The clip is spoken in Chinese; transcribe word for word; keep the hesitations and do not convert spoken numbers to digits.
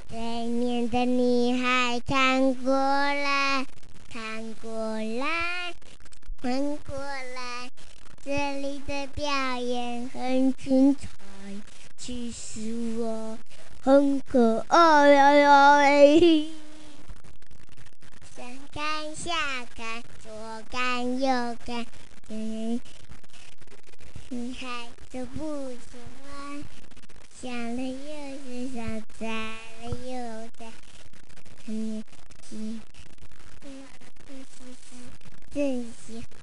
对面的女孩看过来，看过来，看过来，这里的表演很精彩，其实我很可爱呀呀！上看下看，左看右看，嗯，女孩子不喜欢，想了又是想，再了又再，嗯，嗯，嗯，真喜欢。